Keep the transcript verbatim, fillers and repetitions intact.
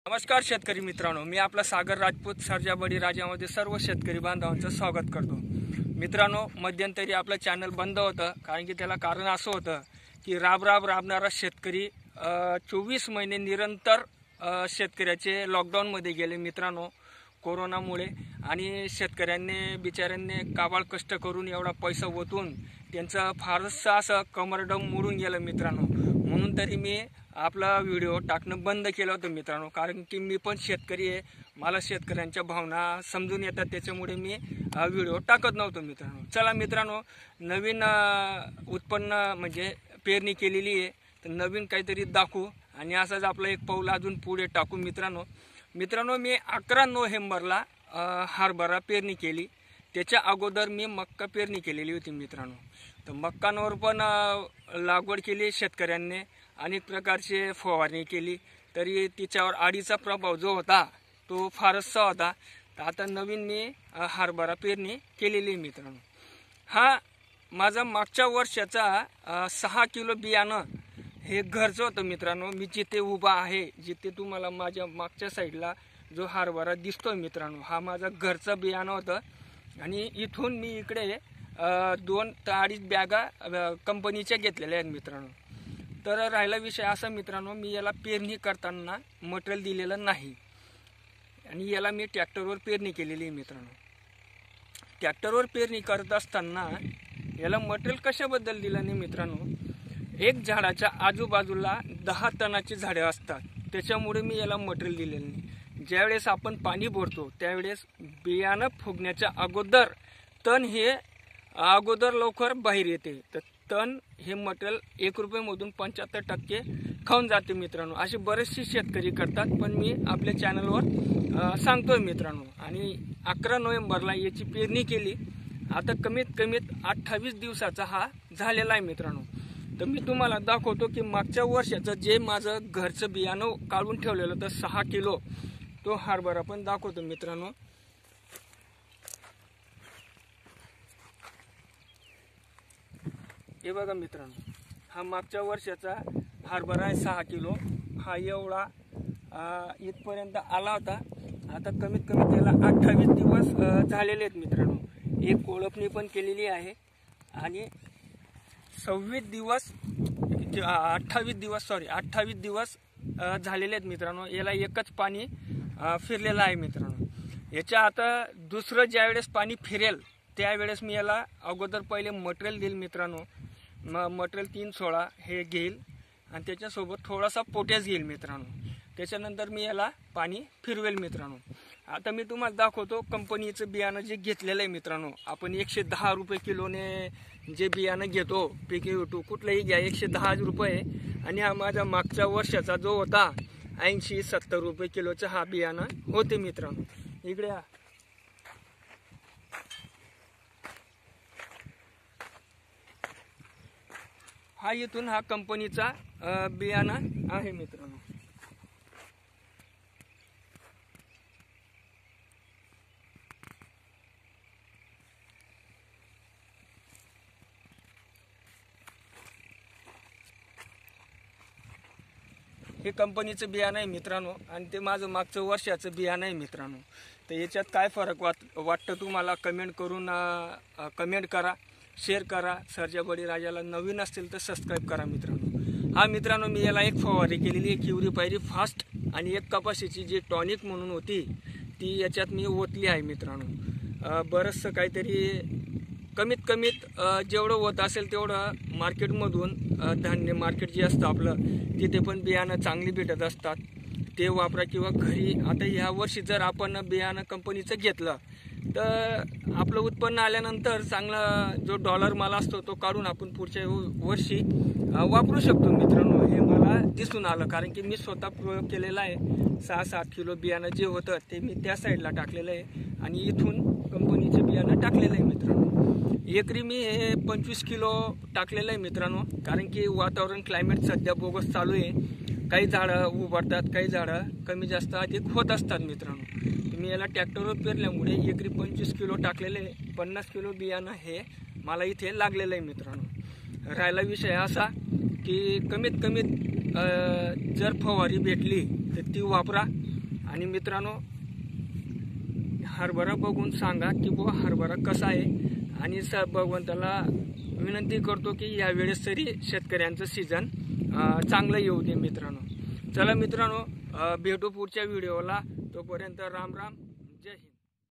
नमस्कार शेतकरी मित्रांनो, मी आपला सागर राजपूत सर्जाबडी राजामध्ये सर्व शेतकरी बांधवांचं स्वागत करतो। मित्रांनो, मध्यंतरी आपलं चॅनल बंद होतं कारण की त्याला कारण असं होतं की राब राब राबणारा शेतकरी चोवीस महिने निरंतर शेतकऱ्याचे लॉकडाऊनमध्ये गेले मित्रांनो कोरोनामुळे। आणि शेतकऱ्यांनी बिचाऱ्यांनी काबाड कष्ट करून एवढा पैसा ओतून त्यांचं फारसं असं कमरडम मोडून गेलं मित्रांनो। म्हणून तरी मी आपला व्हिडिओ टाकणं बंद केलं होतं मित्रांनो, कारण की मी पण शेतकरी आहे, मला शेतकऱ्यांच्या भावना समजून येतात, त्याच्यामुळे मी व्हिडिओ टाकत नव्हतो मित्रांनो। चला मित्रांनो, नवीन उत्पन्न म्हणजे पेरणी केलेली आहे तर नवीन काहीतरी दाखवू आणि असंच आपलं एक पाऊल अजून पुढे टाकू मित्रांनो। मित्रांनो, मी अकरा नोव्हेंबरला हरभरा पेरणी केली, त्याच्या अगोदर मी मक्का पेरणी केलेली होती मित्रांनो। तर मक्कांवर पण लागवड केली शेतकऱ्यांनी, अनेक प्रकारचे फवारणी केली, तरी तिच्यावर आडीचा प्रभाव जो होता तो फारसा होता। तर आता नवीन मी हरभरा पेरणी केलेली मित्रांनो। हा माझा मागच्या वर्षाचा सहा किलो बियाणं हे घरचं होतं मित्रांनो। मी जिथे उभा आहे, जिथे तुम्हाला माझ्या मागच्या साईडला जो हरभरा दिसतोय मित्रांनो, हा माझा घरचं बियाणं होतं। आणि इथून मी इकडे दोन ते अडीच बॅगा कंपनीच्या घेतलेल्या आहेत मित्रांनो। तर राहिला विषय असा मित्रांनो, मी याला पेरणी करताना मटेरियल दिलेलं नाही आणि याला मी ट्रॅक्टरवर पेरणी केलेली आहे मित्रांनो। ट्रॅक्टरवर पेरणी करत असताना याला मटेरियल कशाबद्दल दिलं नाही मित्रांनो, एक झाडाच्या आजूबाजूला दहा टनाची झाडे असतात, त्याच्यामुळे मी याला मटेरियल दिलेलं नाही। ज्यावेळेस आपण पाणी भरतो त्यावेळेस बियाणं फुगण्याच्या अगोदर तण हे अगोदर लवकर बाहेर येते, तर तण हे मटेरियल एक रुपयेमधून पंच्याहत्तर टक्के खाऊन जाते मित्रांनो। असे बरेचसे शेतकरी करतात, पण मी आपल्या चॅनलवर सांगतोय मित्रांनो। आणि अकरा नोव्हेंबरला याची पेरणी केली, आता कमीत कमीत अठ्ठावीस दिवसाचा हा झालेला आहे मित्रांनो। तर मी तुम्हाला दाखवतो की मागच्या वर्षाचं जे माझं घरचं बियाणं काढून ठेवलेलं होतं सहा किलो, तो हरभरा पण दाखवतो मित्रांनो। हे बघा मित्रांनो, हा मागच्या वर्षाचा हरभरा आहे सहा किलो, हा एवढा इथपर्यंत आला होता। आता कमीत कमी त्याला अठ्ठावीस दिवस झालेले आहेत मित्रांनो। एक कोळपणी पण केलेली आहे आणि सव्वीस दिवस अठ्ठावीस दिवस सॉरी अठ्ठावीस दिवस झालेले आहेत मित्रांनो। याला एकच पाणी फिरलेलं आहे मित्रांनो। याच्या आता दुसरं ज्यावेळेस पाणी फिरेल त्यावेळेस मी याला अगोदर पहिले मटेरियल देईल मित्रांनो। मग मटेरियल तीन सोळा हे घेईल आणि त्याच्यासोबत थोडासा पोटॅश घेईल मित्रांनो। त्याच्यानंतर मी याला पाणी फिरवेल मित्रांनो। आता मी तुम्हाला दाखवतो कंपनीचं बियाणं जे घेतलेलं आहे मित्रांनो। आपण एकशे दहा रुपये किलोने जे बियाणं घेतो, पीके टू कुठलंही घ्या, एकशे दहा रुपये। आणि हा माझा मागच्या वर्षाचा जो होता ऐंशी सत्तर रुपये किलोचा हा बियाणं होते मित्रांनो। इकडे हा इथून हा कंपनीचा बियाणं आहे मित्रांनो। हे कंपनीचं बियाणं आहे मित्रांनो आणि ते माझं मागचं वर्षाचं बियाणं आहे मित्रांनो। तर याच्यात काय फरक वाट वाटतं तुम्हाला कमेंट करून कमेंट करा, शेअर करा। सर्जाबडी राजाला नवीन असतील तर सबस्क्राईब करा मित्रांनो। हा मित्रांनो, मी याला एक फवारणी केलेली आहे क्युरी पायरी फास्ट आणि एक कपाशीची जी टॉनिक म्हणून होती ती याच्यात मी ओतली आहे मित्रांनो। बरंचसं काहीतरी कमीत कमीत जेवढं होत असेल तेवढं मार्केटमधून धान्य मार्केट जे असतं आपलं तिथे पण बियाणं चांगली भेटत असतात, ते वापरा किंवा घरी। आता ह्या वर्षी जर आपण बियाणं कंपनीचं घेतलं तर आपलं उत्पन्न आल्यानंतर चांगला जो डॉलर माल असतो तो काढून आपण पुढच्या वर्षी वापरू शकतो मित्रांनो। हे मला दिसून आलं कारण की मी स्वतः प्रयोग केलेला आहे। सहा सात किलो बियाणं जे होतं ते मी त्या साईडला टाकलेलं आहे आणि इथून कंपनीचे बियाणं टाकलेलं आहे मित्रांनो। एकरी मी हे पंचवीस किलो टाकलेलं आहे मित्रांनो, कारण की वातावरण क्लायमेट सध्या बोगस चालू आहे। काही झाडं उभारतात, काही झाडं कमी जास्त अधिक होत असतात मित्रांनो। मी याला ट्रॅक्टरवर पेरल्यामुळे एकरी पंचवीस किलो टाकलेले पन्नास किलो बियाणं हे मला इथे लागलेलं आहे मित्रांनो। राहिला विषय असा की कमीत कमीत जर फवारी भेटली तर ती वापरा आणि मित्रांनो हरभरा बघून सांगा की बुवा हरभरा कसा आहे, आणि स भगवंताला विनंती करतो की यावेळेस तरी शेतकऱ्यांचं सीझन चांगलं येऊ दे मित्रांनो. चला मित्रांनो, भेटू पुढच्या व्हिडिओला. तोपर्यंत राम राम.